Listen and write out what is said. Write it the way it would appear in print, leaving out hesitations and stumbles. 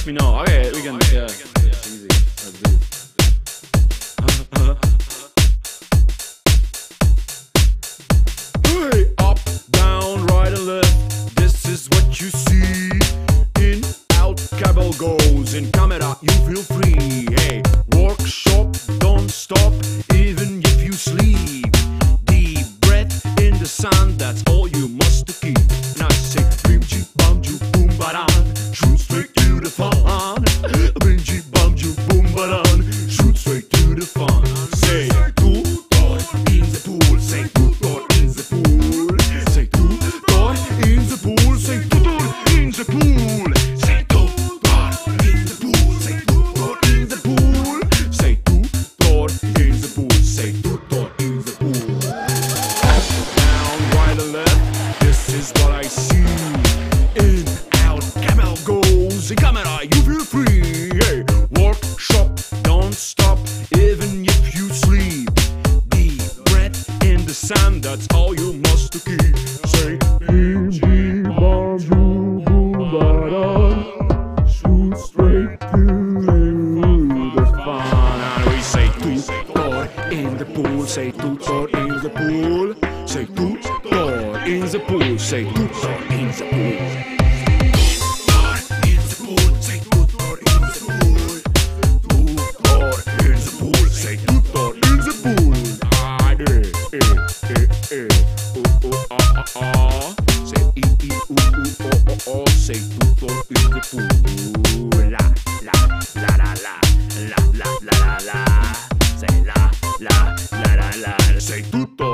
me know. Okay, we can. Yeah, easy. Let's do it. Hey, up, down, right and left. This is what you see. In, out, cable goes. In camera, you feel free. Hey, workshop, don't stop, even if you sleep. Deep breath in the sun, that's all you must keep. And I say, bim, ji, bam, ju, boom, ba-dan. Shoot straight to the fun. Bim, ji, bam, ju, boom, ba-dan. Shoot straight to the fun. Say, tutor in the pool. Say, tutor in the pool. Say, tutor in the pool. Say, tutor in the pool. Say, tutor in the pool. Say, tutor in the pool. Say, tutor in the pool. Say, tutor in the pool. Down, right and left. This is what I see. In, out, camel goes. In camera, you feel free. Hey, workshop, don't stop, even if you sleep. Deep breath in the sun, that's all you must keep. Say, bim, bim, bam, boom, boom, ba-da. Shoot straight to the fun. And we say, tutor in the pool. Say, tutor in the pool. Say, tutor in the pool. Say, tutor in the pool. Say tutor in the pool. La la la la la la la la la la. Say la la la la la. Say tutor.